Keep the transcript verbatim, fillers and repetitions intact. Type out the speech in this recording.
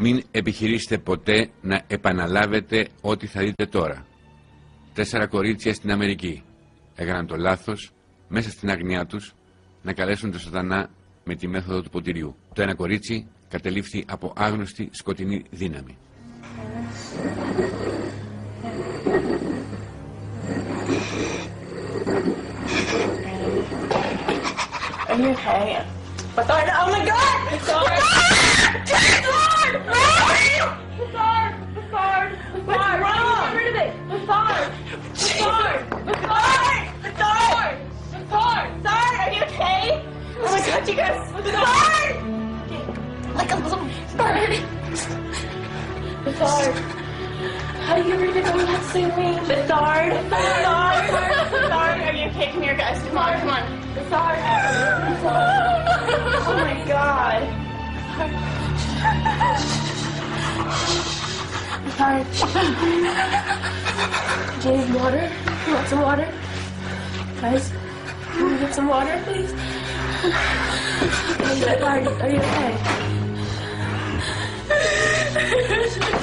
Μην επιχειρήσετε ποτέ να επαναλάβετε ό,τι θα δείτε τώρα. Τέσσερα κορίτσια στην Αμερική έκαναν το λάθος, μέσα στην αγνιά τους, να καλέσουν τον σατανά με τη μέθοδο του ποτηριού. Το ένα κορίτσι κατελήφθη από άγνωστη σκοτεινή δύναμη. Are you okay? Bathard, oh my god! Bathard! Bathard! Bathard! Bathard! What's wrong? Get rid of it! Bathard! Bathard! Bathard! Bathard! Bathard! Bathard, are you okay? Oh my god, you guys! Bathard! Like a little bird. Bathard. How do you get rid of it? Oh, that's so mean. Bathard. Bathard. Bathard. Are you okay? Come here, guys. Come on, come on. Bathard. Oh my god. Bathard. Do you need water? You want some water? Guys, can we get some water, please? Bathard, are you okay?